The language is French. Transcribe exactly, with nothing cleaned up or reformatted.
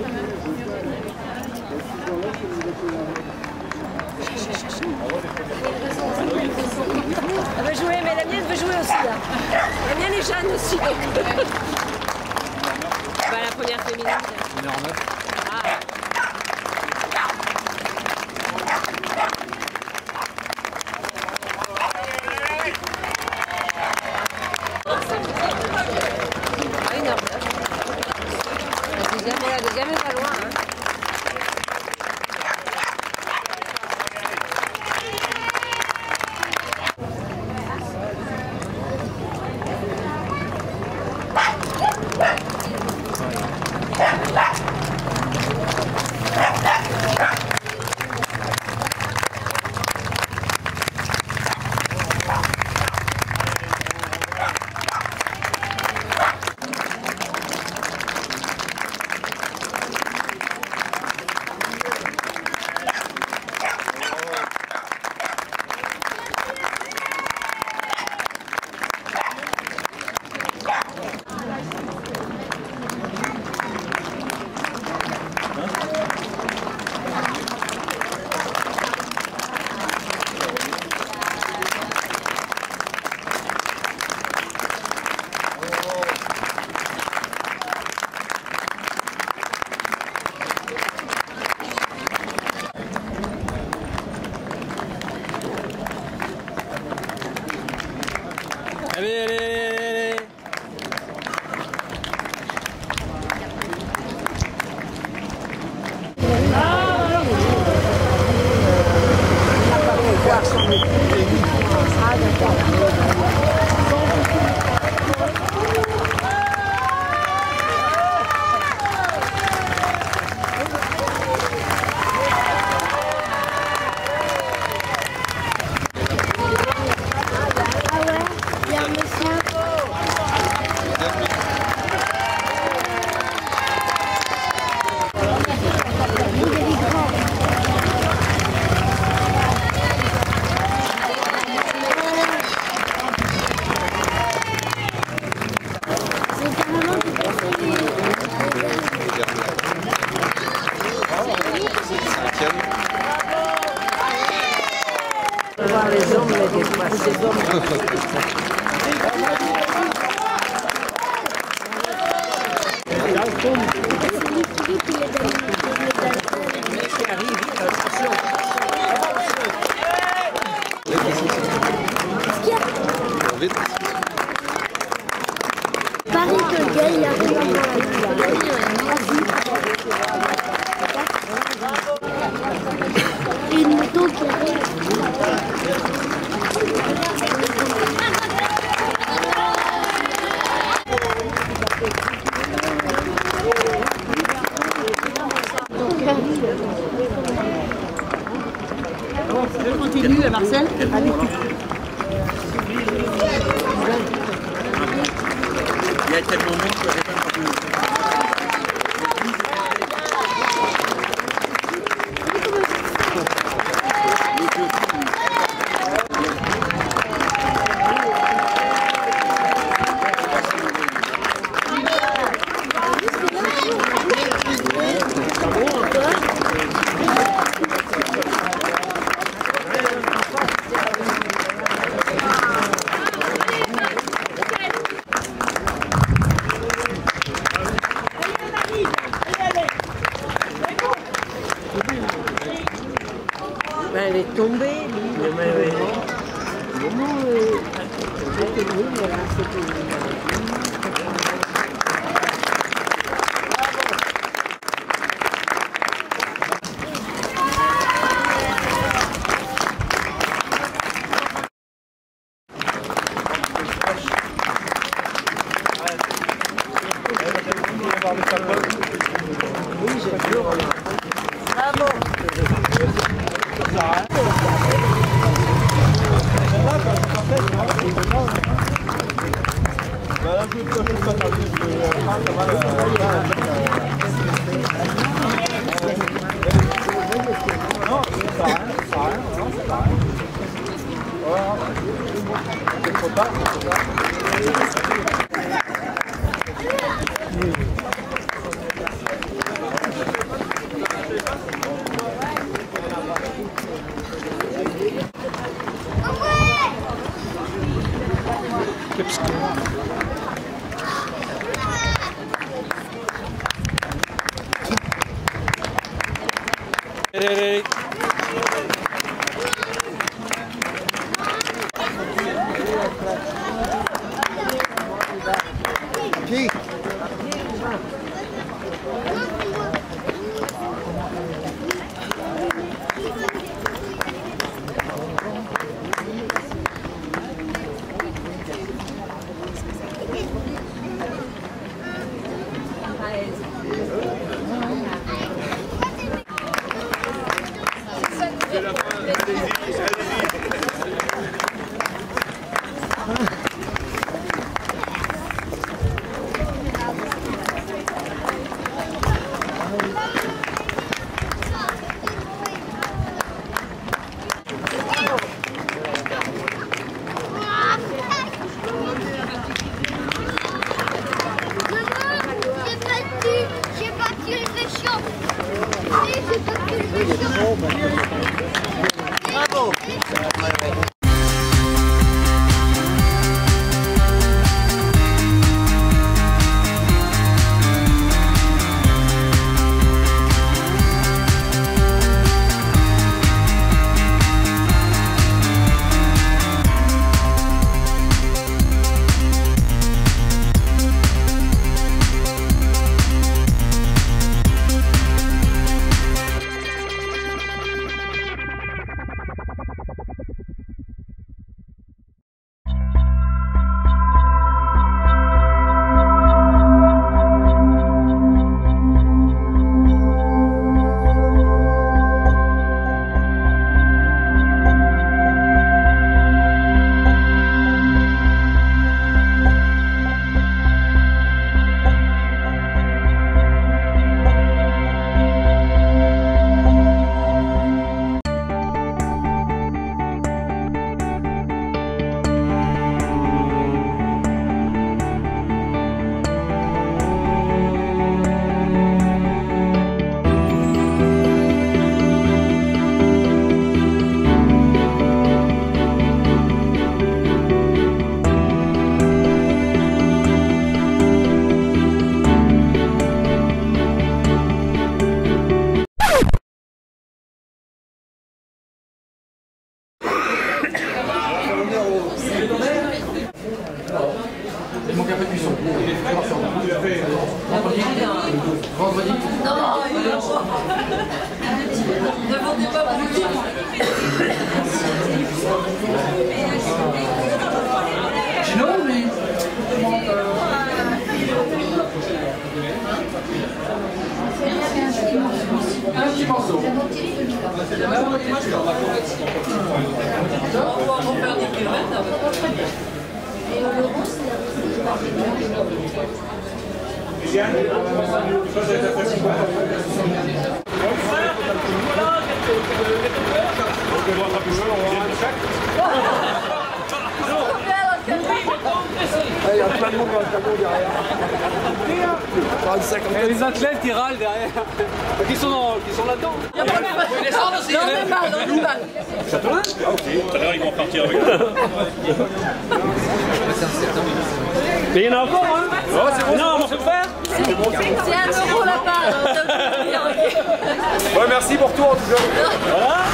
Elle veut jouer, mais la mienne veut jouer aussi. Là. La mienne est jeune aussi. Bah, la première féminine. une heure neuf. Ah. une heure neuf. La deuxième, la deuxième est pas loin. Hein. Allez, allez, allez, allez. Voir les hommes, mais des fois, ces hommes. Pareil que le gars, il arrive à et une moto qui arrive. On continue, Marcel. Il y a tellement de monde que j'ai pas entendu. Elle est tombée, lui. Le moment où elle est tombée, elle a oui, j'ai toujours. Bravo. Il manque un peu de cuisson. Vendredi. Vendredi. Non, ne vendez pas beaucoup. Gino, mais... Un petit morceau. On va refaire des kilomètres. Et Laurence, il y a plein de monde dans le tableau derrière. Et les athlètes qui râlent derrière, qui sont, dans, qui sont là-dedans. il y a pas de aussi. On est mal, on est mal. Chateaulin. Ah ok. Tout à l'heure ils vont repartir avec eux. Mais il y en a encore, hein. Oh, c'est bon. Non, on peut le faire. C'est un euro la part. Ouais, merci pour tout en tout cas. Voilà.